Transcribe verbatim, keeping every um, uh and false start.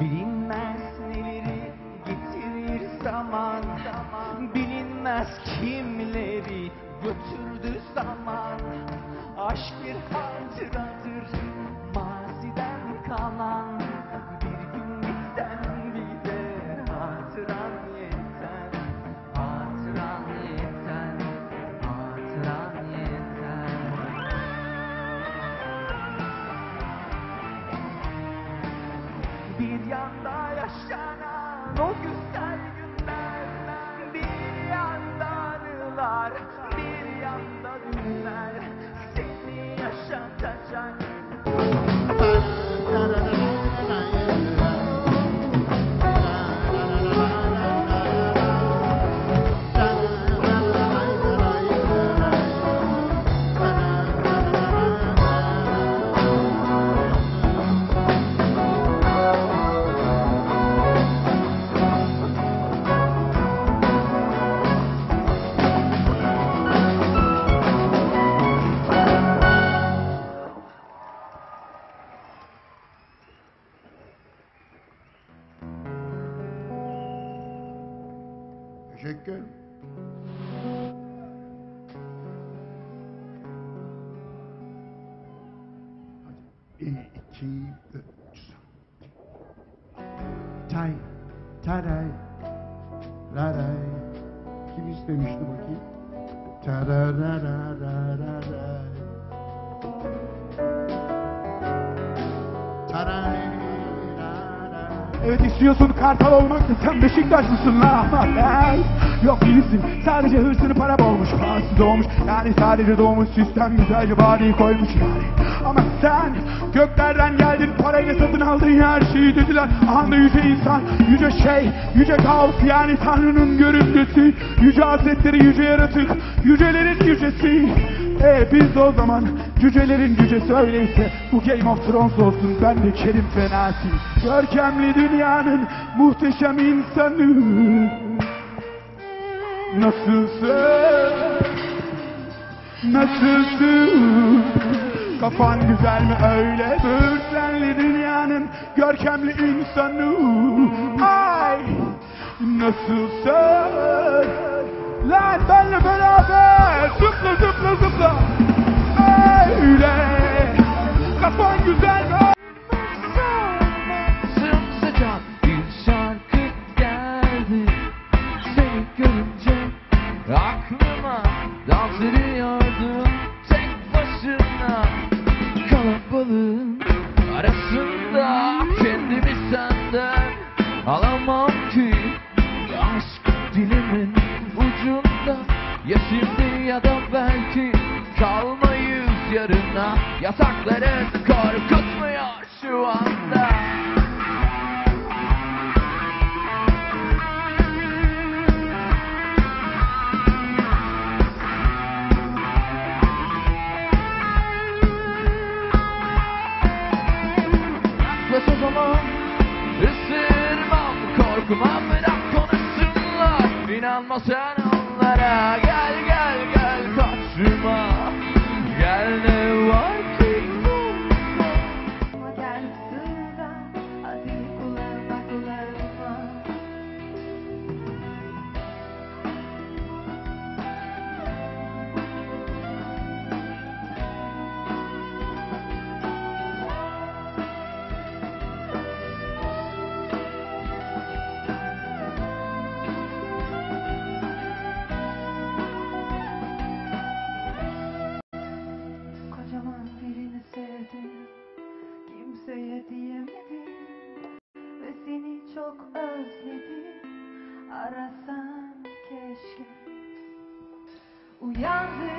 Bilinmez neleri getirir zaman, bilinmez kimleri götürdü zaman. Aşk bir hatıradır maziden kalan, bir gün biten bize hatıran yeter, hatıran yeter, hatıran yeter. Bir yanda yaşanan o güzel günler, bir yanda anılar, bir yanda günler seni yaşatacak. Teşekkür. Bir, iki, üç. Tay, taray, raray. Kim istemişti bakayım? Tararararararay. Taray. Evet, istiyorsun Kartal olmak, sen Beşiktaşlısın la ama ben yok değilsin. Sadece hırsını para boğmuş, parasız doğmuş. Yani sadece doğmuş, sistem güzelce bari koymuş yani. Ama sen göklerden geldin, parayla satın aldın her şeyi dediler. Aha da yüce insan, yüce şey, yüce kaos, yani Tanrı'nın görüntüsü. Yüce hazretleri, yüce yaratık, yücelerin yücesi. E biz de o zaman cücelerin cücesi öyleyse bu Game of Thrones olsun, ben de Kerim Fenasi. Görkemli dünyanın muhteşem insanı. Nasılsın? Nasılsın? Kafan güzel mi öyle? Böğürtlenli dünyanın görkemli insanı. Ay! Nasılsın? Lan benle beraber zıpla zıpla zıpla. Öyle kafan güzel mi? Sımsıcak bir şarkı geldi seni görünce aklıma. Dans ediyordun tek başına kalabalığın arasında, kendimi senden alamam ki. Aşk dilimin ucunda, ya şimdi ya da belki kalmayız yarına. Yatakların korkutmuyor şu anda. Yaklaş o zaman, ısırmam, korkmam, bırak konuşsunlar. İnanma sen onlara, gel gel gel kaçma. Gel ne var ki vurma. Gel sıra, hadi kulağıma kulağıma. Kocaman birini sevdim, kimseye diyemedim ve seni çok özledim. Arasan keşke. Uyandım